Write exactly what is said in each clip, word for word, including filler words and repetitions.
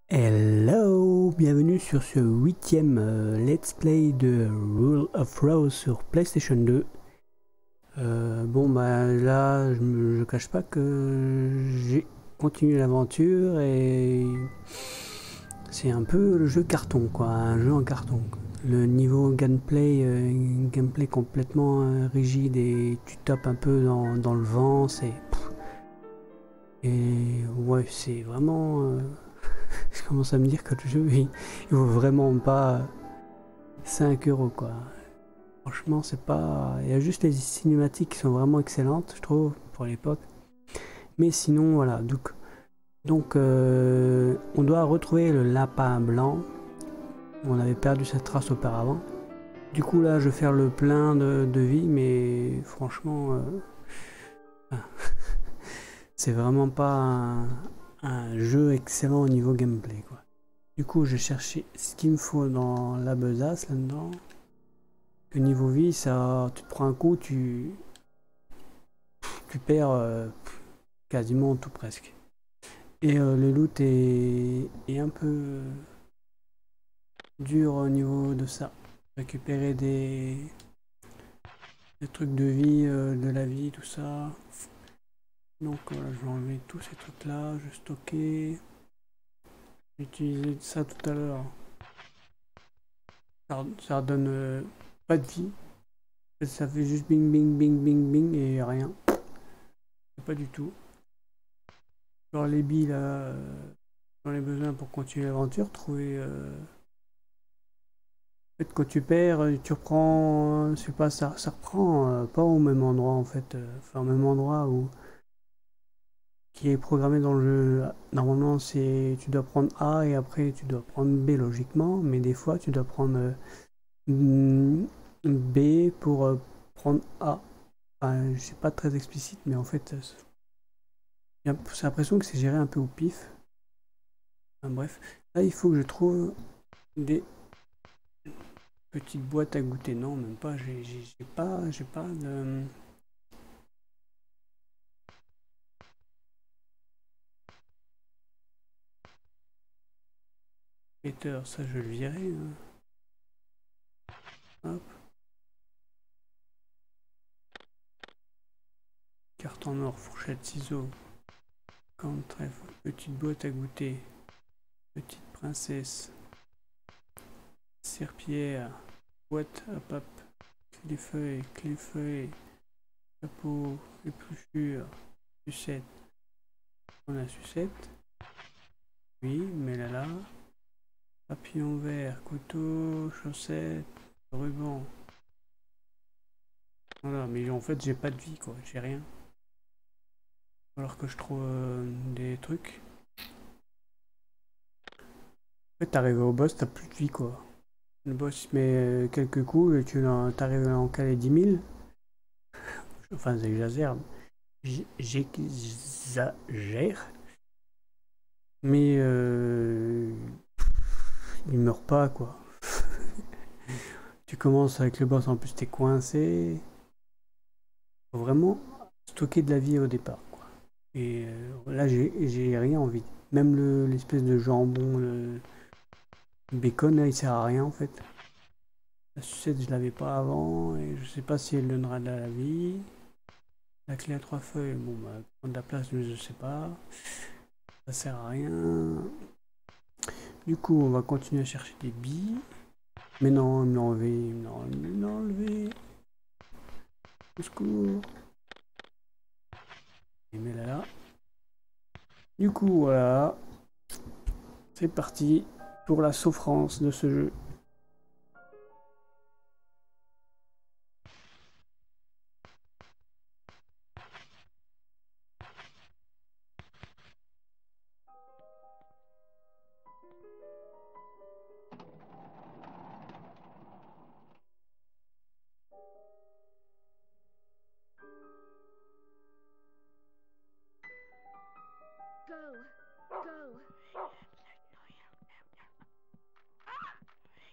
Hello, bienvenue sur ce huitième euh, let's play de Rule of Rose sur PlayStation deux. Euh, bon bah là, je me je cache pas que j'ai continué l'aventure et c'est un peu le jeu carton quoi, un jeu en carton. Le niveau gameplay, euh, gameplay complètement euh, rigide et tu tapes un peu dans, dans le vent, c'est et ouais c'est vraiment. Euh, je commence à me dire que le jeu il, il vaut vraiment pas cinq euros quoi. Franchement, c'est pas. Il y a juste les cinématiques qui sont vraiment excellentes, je trouve, pour l'époque. Mais sinon, voilà. Donc, donc euh, on doit retrouver le lapin blanc. On avait perdu sa trace auparavant. Du coup, là, je vais faire le plein de, de vie, mais franchement, euh, c'est vraiment pas un, un jeu excellent au niveau gameplay, quoi. Du coup, j'ai cherché ce qu'il me faut dans la besace là-dedans. Le niveau vie, ça, tu te prends un coup, tu, tu perds euh, quasiment tout presque. Et euh, le loot est, est un peu dur au niveau de ça. Récupérer des, des trucs de vie, euh, de la vie, tout ça. Donc voilà, je vais enlever tous ces trucs là, je vais stocker. J'ai utilisé ça tout à l'heure. Ça, ça redonne euh, pas de vie. Ça fait juste bing bing bing bing bing et rien. Pas du tout. Genre les billes là, euh, j'en ai besoin pour continuer l'aventure, trouver. Euh, En fait, quand tu perds, euh, tu reprends, je sais pas, ça, ça reprend euh, pas au même endroit en fait, euh, enfin au même endroit où qui est programmé dans le jeu. Normalement, c'est tu dois prendre A et après tu dois prendre B logiquement, mais des fois tu dois prendre euh, B pour euh, prendre A. Enfin, c'est pas très explicite, mais en fait, euh, j'ai l'impression que c'est géré un peu au pif. Enfin, bref, là il faut que je trouve des petites boîtes à goûter. Non, même pas. J'ai j'ai pas, j'ai pas de. Peter, ça je le virais. Hein. Hop. Carte en or, fourchette, ciseaux. Camp trèfle, petite boîte à goûter. Petite princesse. Serpillère. Boîte à pape. Clé feuille, clé feuille. Chapeau, épluchure. Sucette. On a sucette. Oui, mets-la là. Papillon vert, couteau, chaussettes, ruban. Voilà, mais en fait j'ai pas de vie quoi, j'ai rien. Alors que je trouve euh, des trucs. En fait t'arrives au boss, t'as plus de vie quoi. Le boss il met euh, quelques coups et tu t'arrives à en caler dix mille. Enfin j'exagère. J'exagère. Mais euh, il meurt pas quoi. Tu commences avec le boss, en plus t'es coincé. Faut vraiment stocker de la vie au départ quoi. Et euh, là j'ai rien envie. Même l'espèce de jambon, le bacon là il sert à rien en fait. La sucette je l'avais pas avant et je sais pas si elle donnera de la vie. La clé à trois feuilles, bon bah prendre de la place je sais pas. Ça sert à rien. Du coup on va continuer à chercher des billes. Mais non, il me l'a enlevé, il me l'a enlevé. Au secours. Et mets-la là. Du coup voilà. C'est parti pour la souffrance de ce jeu. Go, go.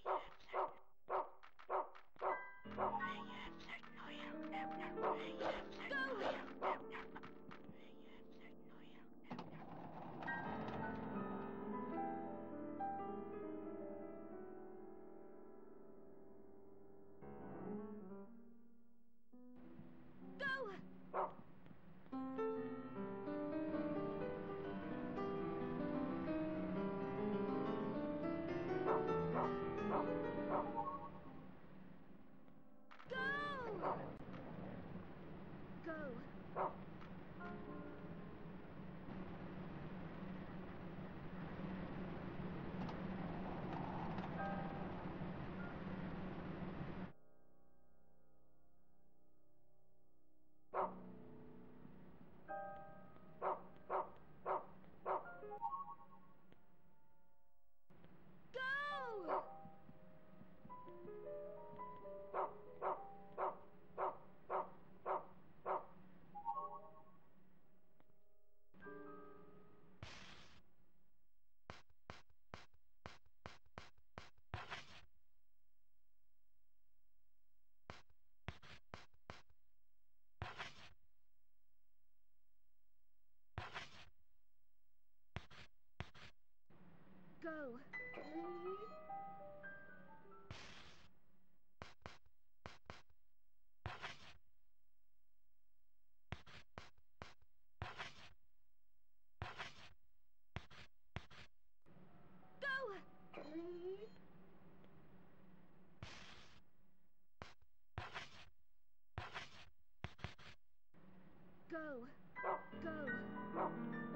Go. Go. Go.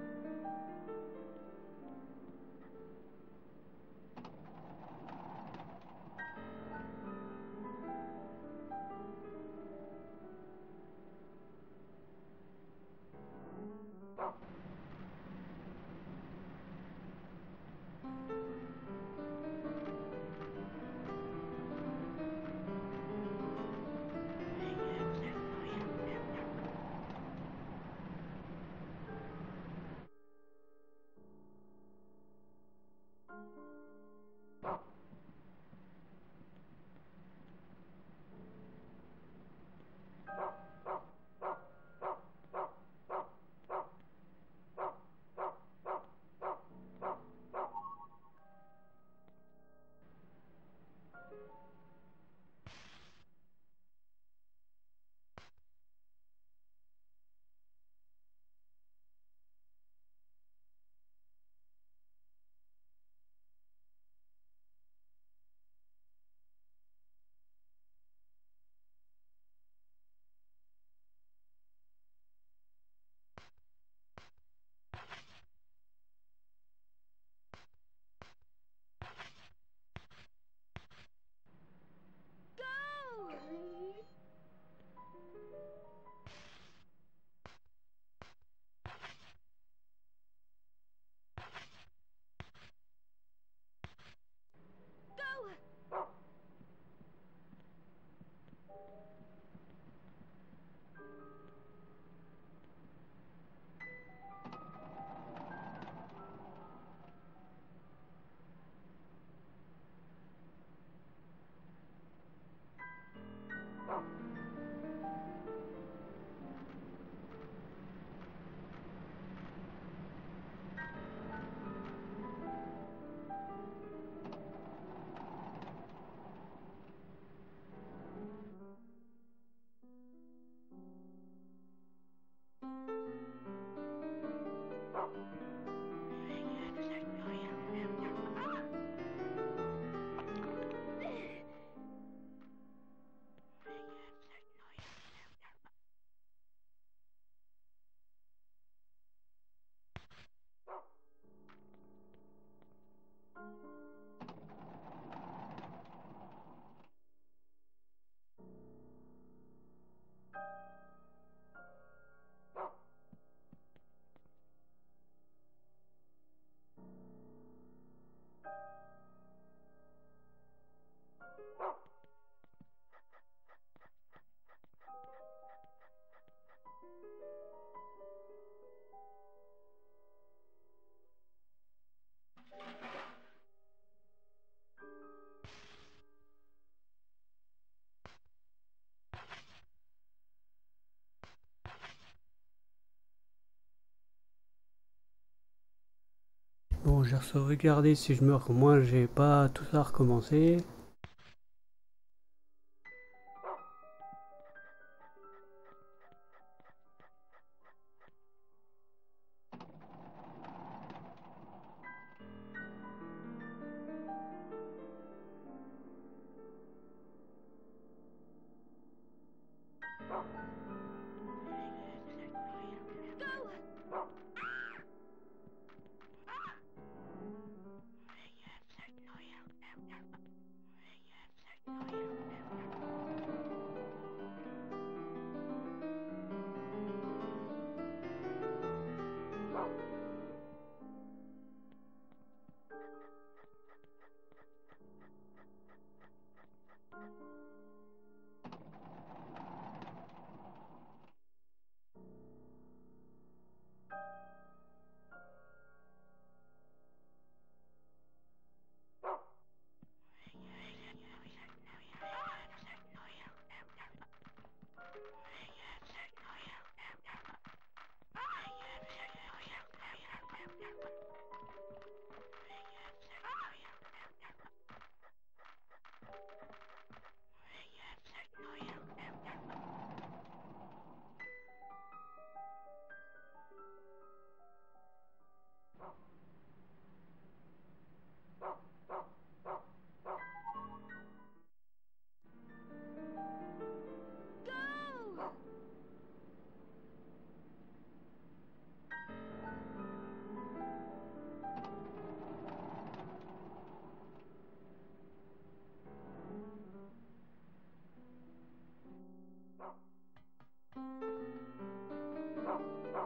Bon, j'ai regardé si je meurs, moi j'ai pas tout ça recommencé.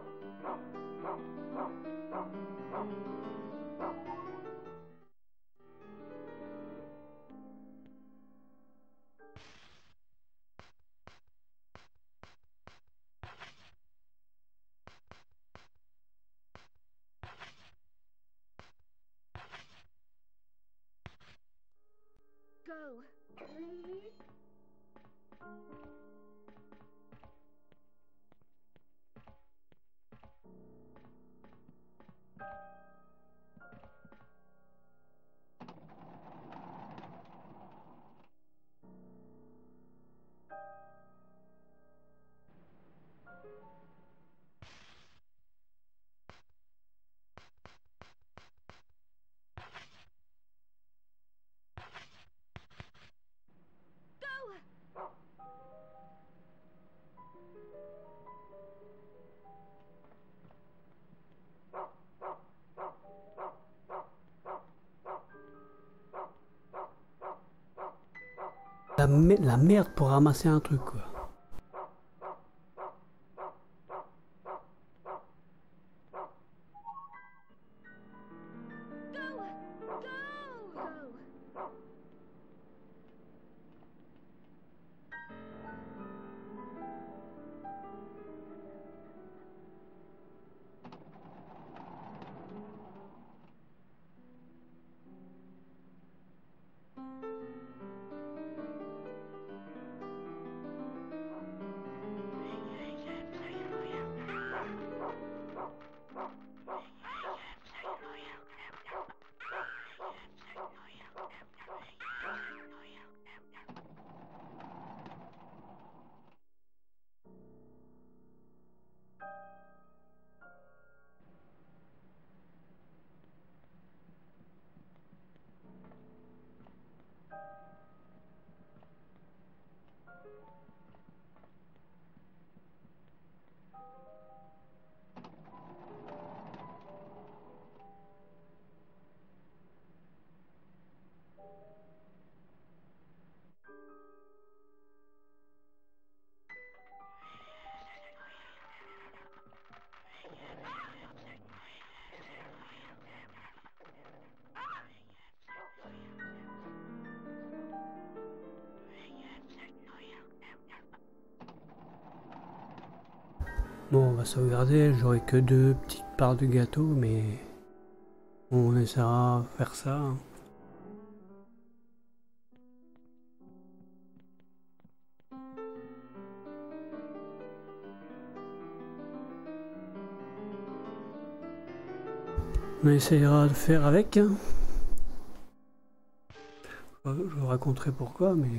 Go. La, me- la merde pour ramasser un truc, quoi. Bon, on va sauvegarder, j'aurai que deux petites parts de gâteau, mais on essaiera de faire ça. Hein. On essayera de faire avec. Hein. Je vous raconterai pourquoi, mais...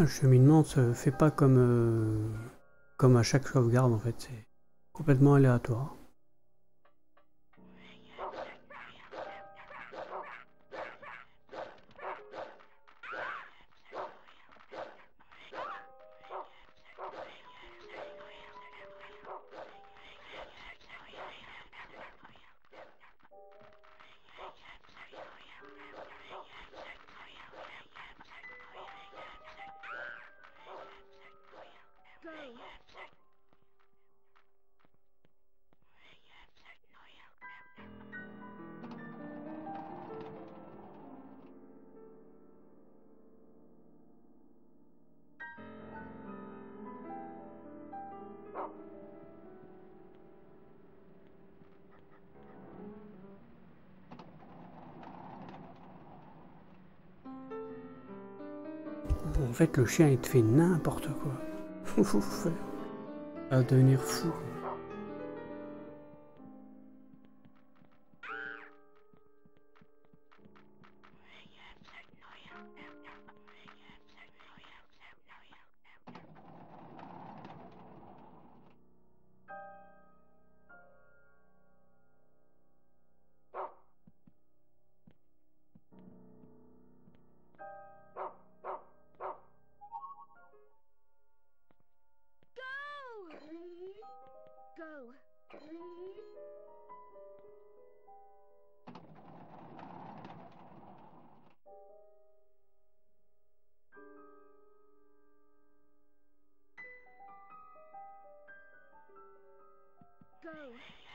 Le cheminement se fait pas comme, euh, comme à chaque sauvegarde en fait, c'est complètement aléatoire. En fait, le chien, il te fait n'importe quoi. Il va devenir fou. Go. Go.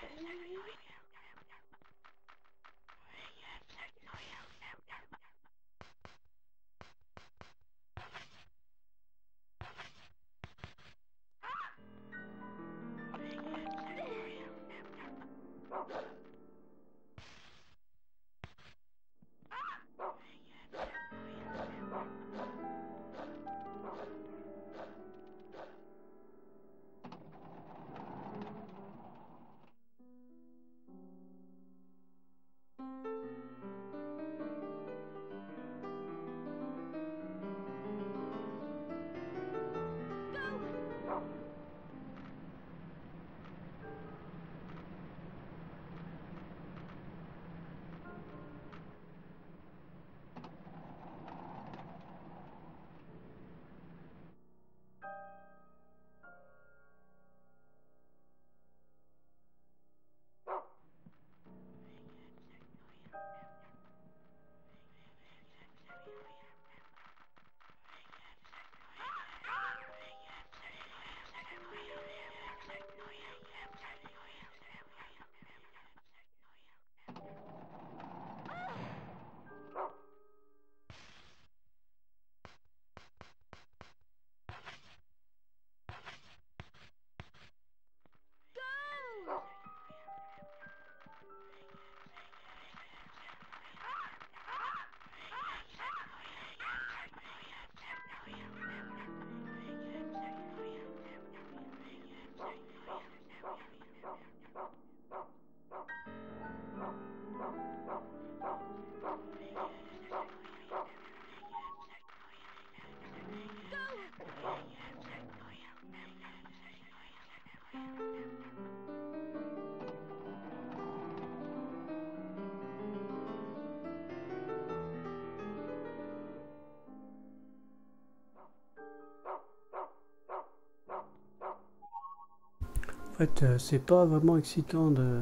En fait, euh, c'est pas vraiment excitant de,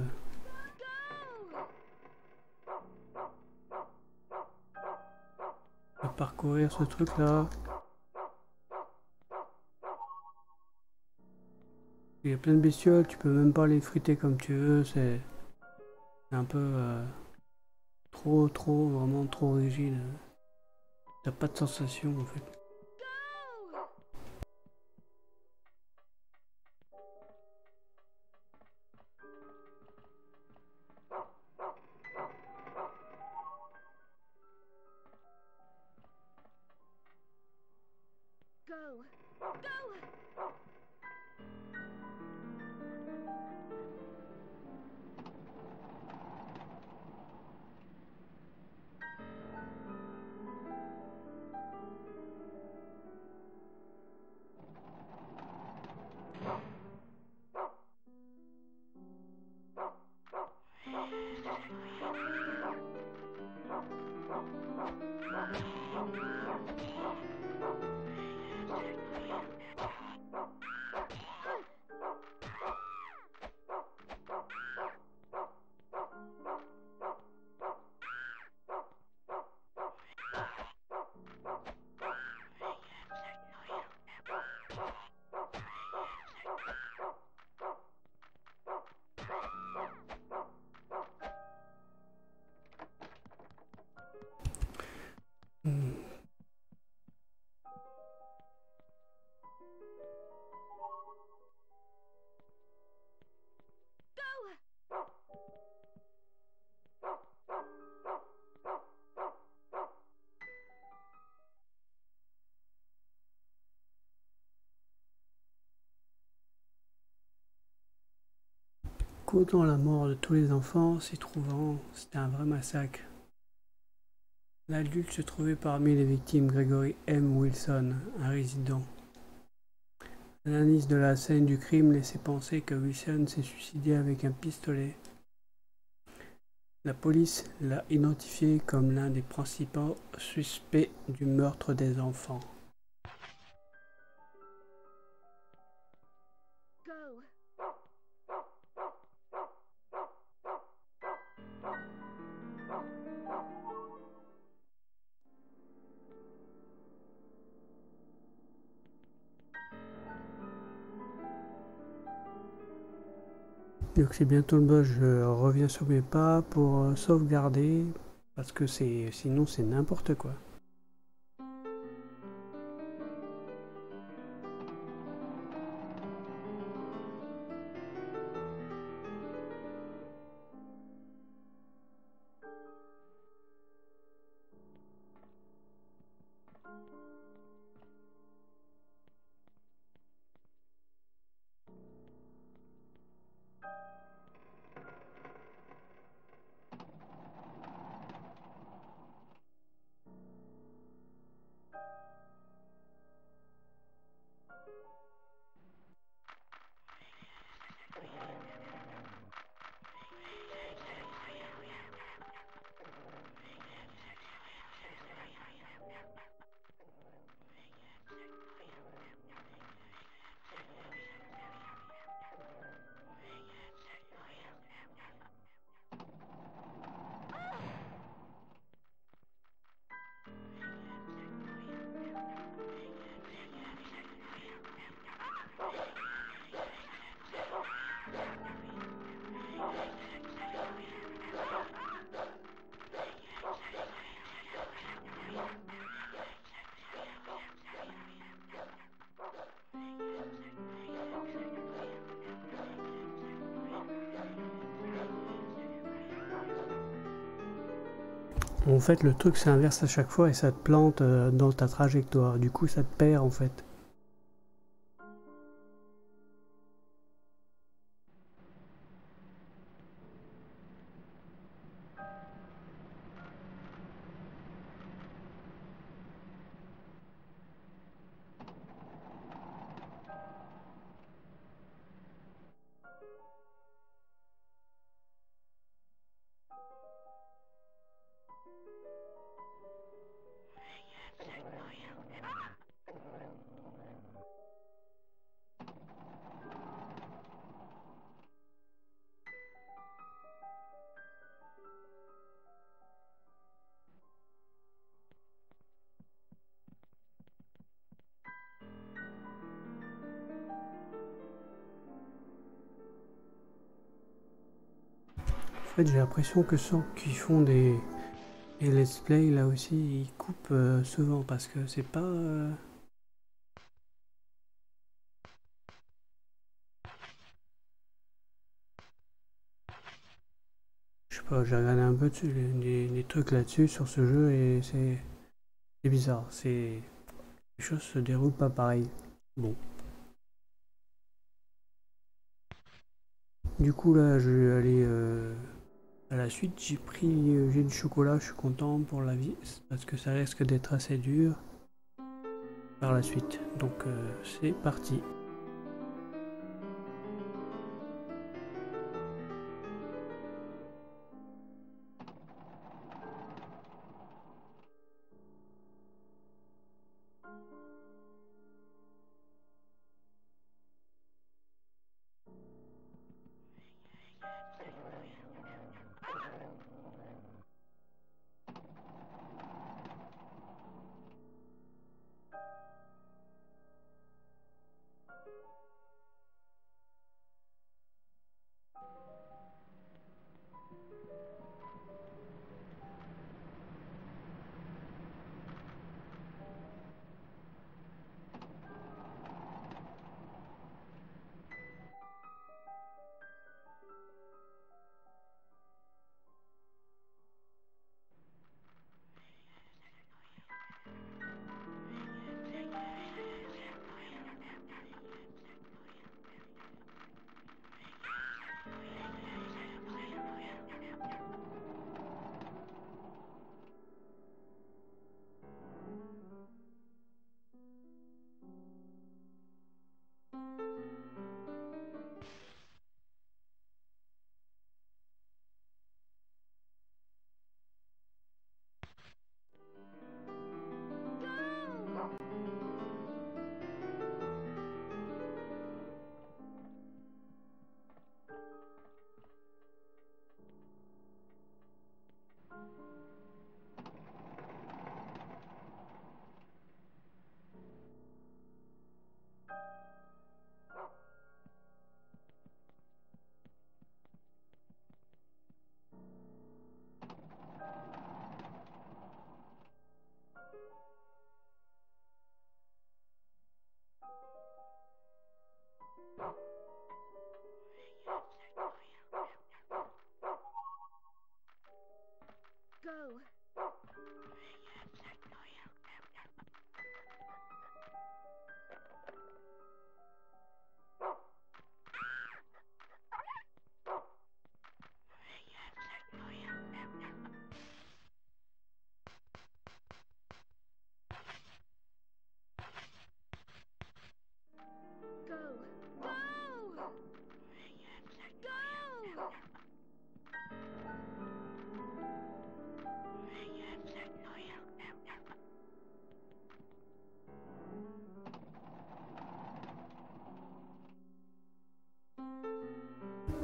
de parcourir ce truc-là. Il y a plein de bestioles, tu peux même pas les friter comme tu veux, c'est un peu euh, trop, trop, vraiment trop rigide. T'as pas de sensation en fait. Go. Go. Hmm. Causant la mort de tous les enfants s'y trouvant, c'était un vrai massacre. L'adulte se trouvait parmi les victimes Gregory M. Wilson, un résident. L'analyse de la scène du crime laissait penser que Wilson s'est suicidé avec un pistolet. La police l'a identifié comme l'un des principaux suspects du meurtre des enfants. Go. Donc c'est bientôt le boss, je reviens sur mes pas pour euh, sauvegarder, parce que c'est sinon c'est n'importe quoi. En fait, le truc s'inverse à chaque fois et ça te plante euh, dans ta trajectoire. Du coup, ça te perd en fait. En fait, j'ai l'impression que ceux qui font des, des let's play là aussi, ils coupent euh, souvent parce que c'est pas. euh, Je sais pas, j'ai regardé un peu dessus, les, les- les trucs là-dessus sur ce jeu et c'est c'est bizarre. C'est les choses se déroulent pas pareil. Bon, du coup là, je vais aller euh, à la suite. J'ai pris, euh, j'ai du chocolat, je suis content pour la vie parce que ça risque d'être assez dur par la suite. Donc euh, c'est parti.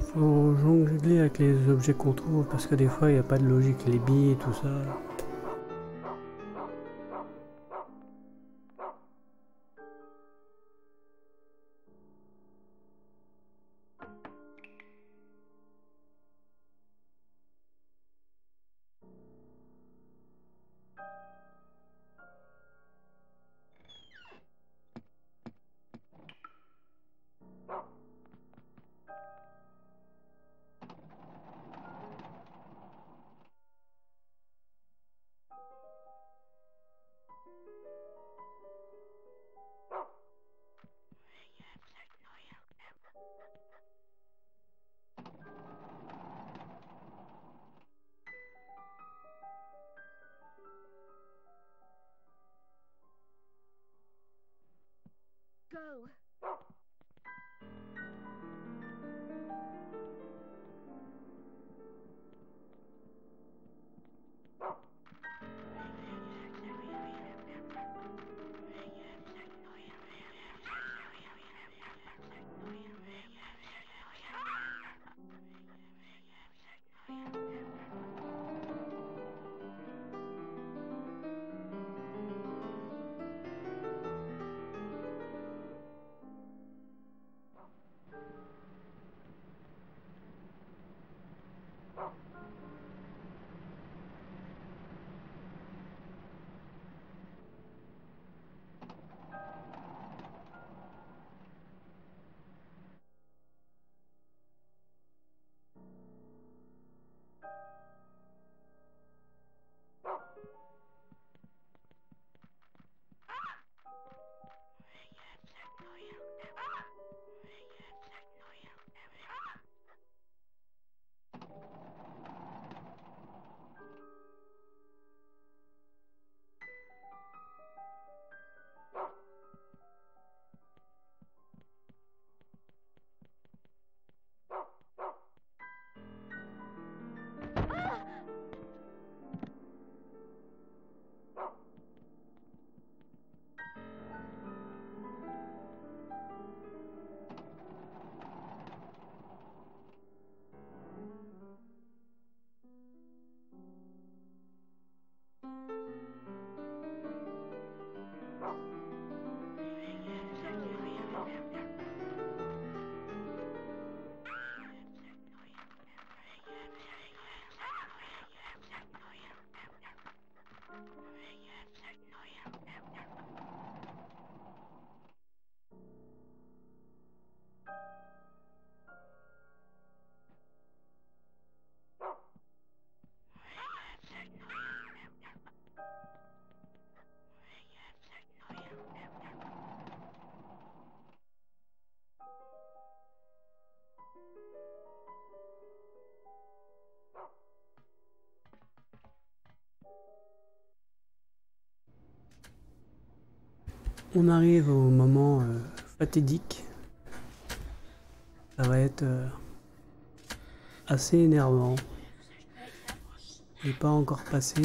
Faut jongler avec les objets qu'on trouve parce que des fois il n'y a pas de logique, les billes et tout ça. Go. On arrive au moment euh, fatidique. Ça va être euh, assez énervant. Il n'est pas encore passé.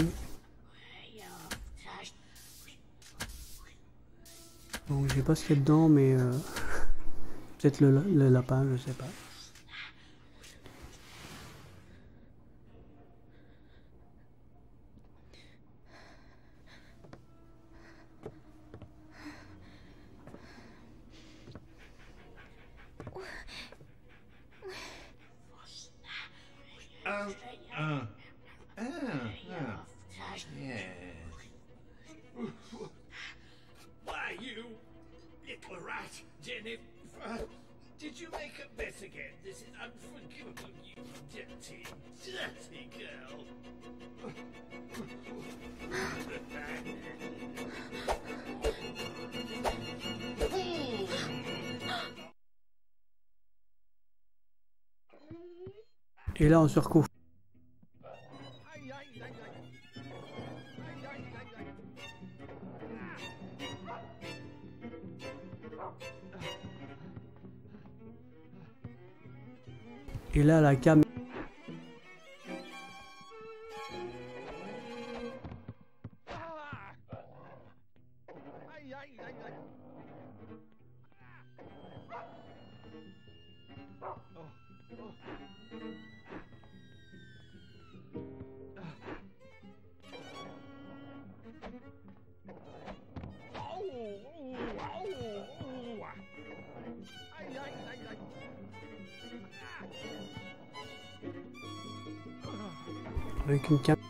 Donc je sais pas ce qu'il y a dedans, mais euh, peut-être le, le lapin, je sais pas. Um, uh, ah, ah, yes. Why, you little rat, Jennifer? Did you make a mess again? This is unforgivable, you dirty, dirty girl. Et là on se recouvre. Et là la cam. Oh, oh. Avec une carte.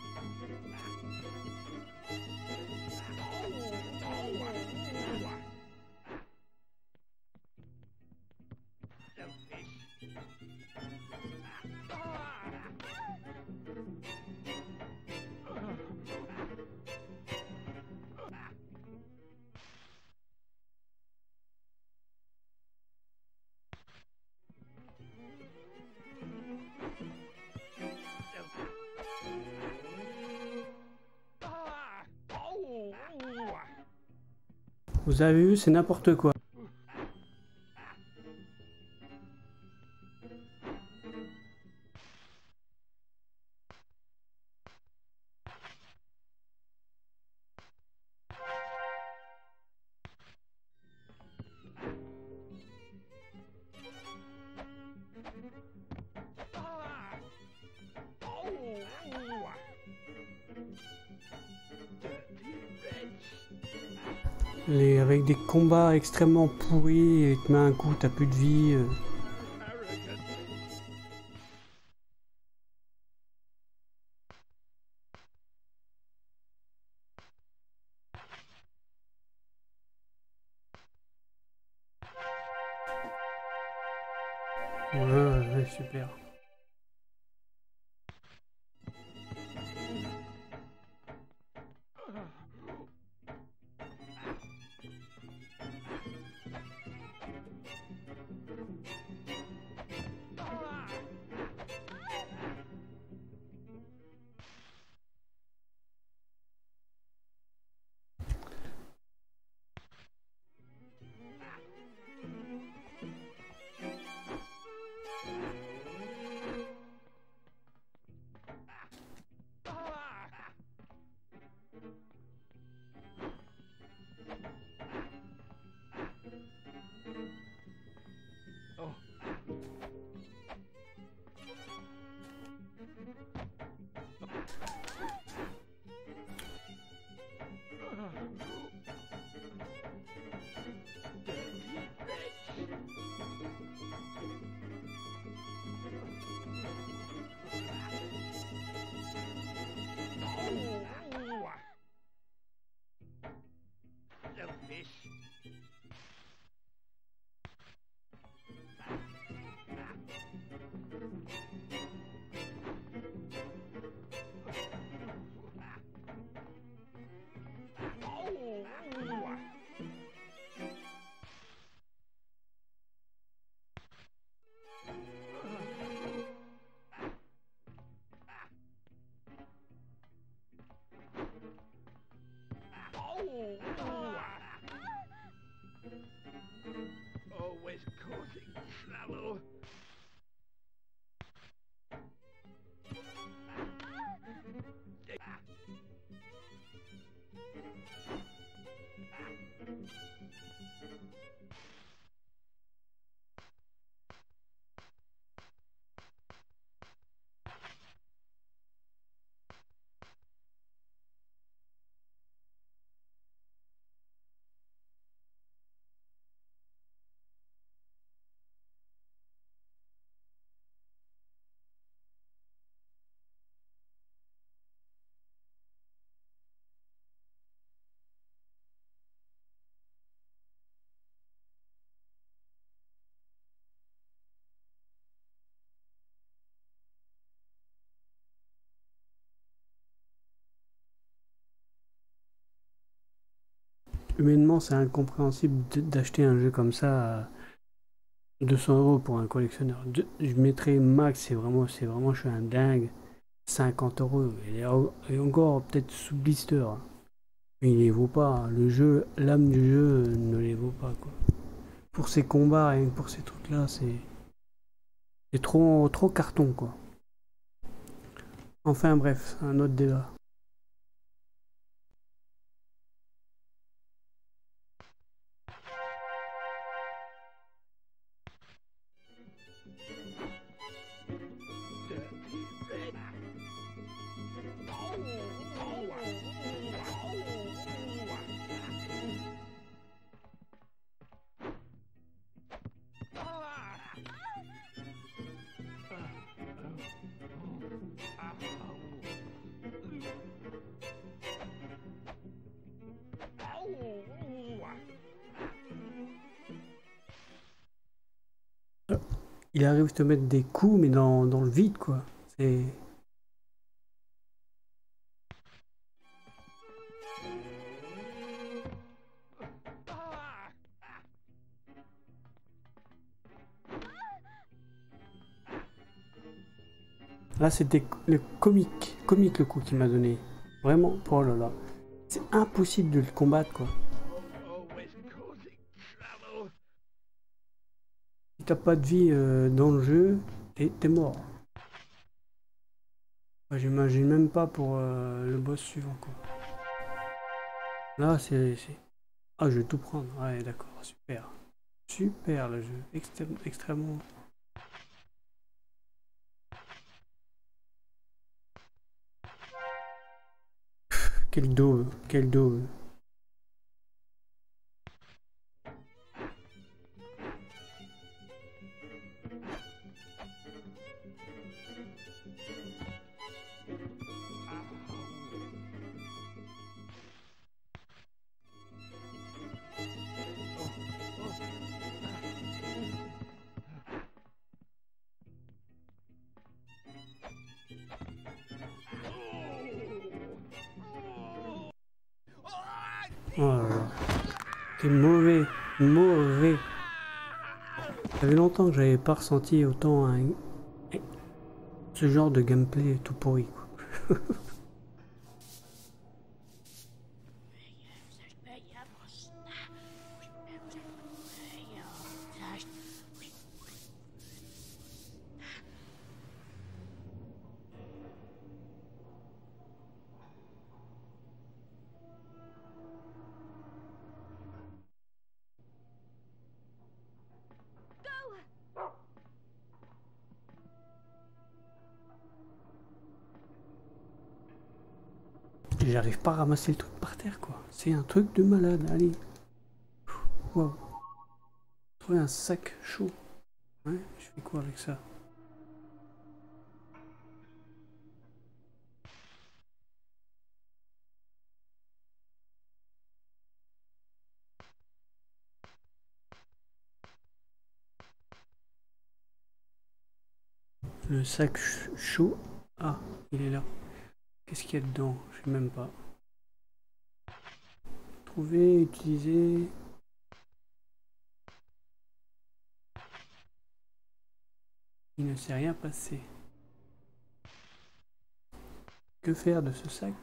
Vous avez vu, c'est n'importe quoi. Les, avec des combats extrêmement pourris, et te mets un coup, t'as plus de vie. euh. Ouais, ouais, super. Always causing trouble. Humainement, c'est incompréhensible de- d'acheter un jeu comme ça à deux cents euros pour un collectionneur. De- je mettrais max, c'est vraiment, c'est vraiment, je suis un dingue, cinquante euros. Et, et encore, peut-être sous blister. Hein. Mais il les vaut pas. Hein. Le jeu, l'âme du jeu euh, ne les vaut pas, quoi. Pour ces combats, rien que pour ces trucs-là, c'est c'est trop, trop carton, quoi. Enfin bref, un autre débat. il arrive à te mettre des coups, mais dans, dans le vide, quoi. C'est... Là, c'était le comique, comique le coup qu'il m'a donné. Vraiment, oh là là. C'est impossible de le combattre, quoi. Always causing trouble. Si t'as pas de vie euh, dans le jeu, t'es t'es mort. Moi, j'imagine même pas pour euh, le boss suivant, quoi. Là, c'est... c'est- Ah, je vais tout prendre. Ouais, d'accord, super. Super, le jeu. Extrême- extrêmement... Quel daube, quel daube. Oh là là. T'es mauvais, mauvais. Ça fait longtemps que j'avais pas ressenti autant un... ce genre de gameplay tout pourri, quoi. J'arrive pas à ramasser le truc par terre, quoi. C'est un truc de malade, allez. Waouh. Trouver un sac chaud. Ouais, je fais quoi avec ça? Le sac ch- chaud. Ah, il est là. Qu'est-ce qu'il y a dedans? Je sais même pas. Trouver, utiliser. Il ne s'est rien passé. Que faire de ce sac?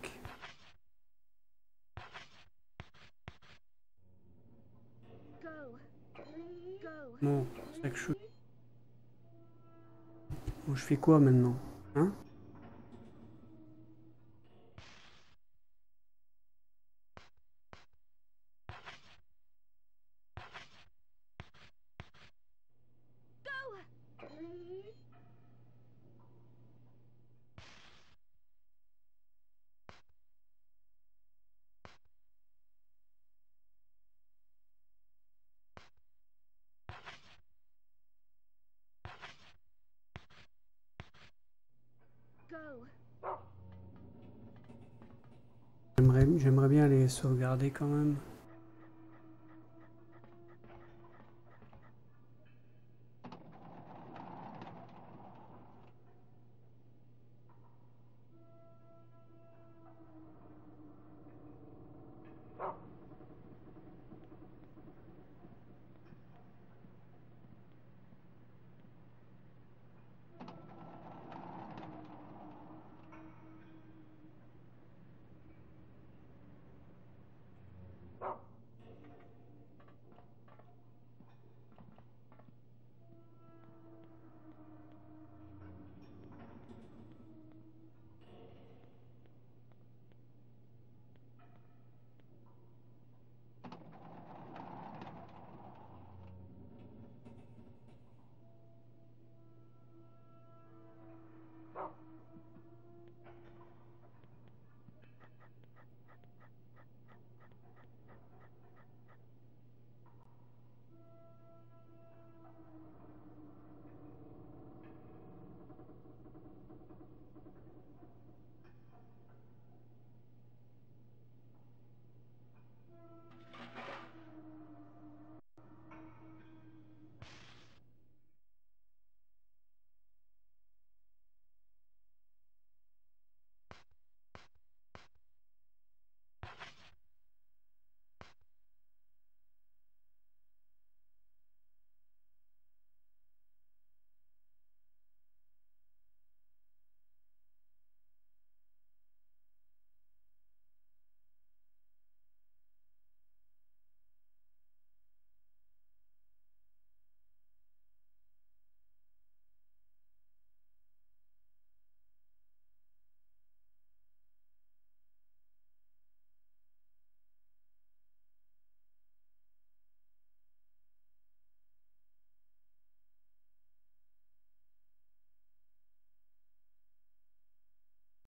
Go. Go. Bon, sac chaud. Bon, je fais quoi maintenant? Hein? Go. J'aimerais, j'aimerais bien les sauvegarder quand même.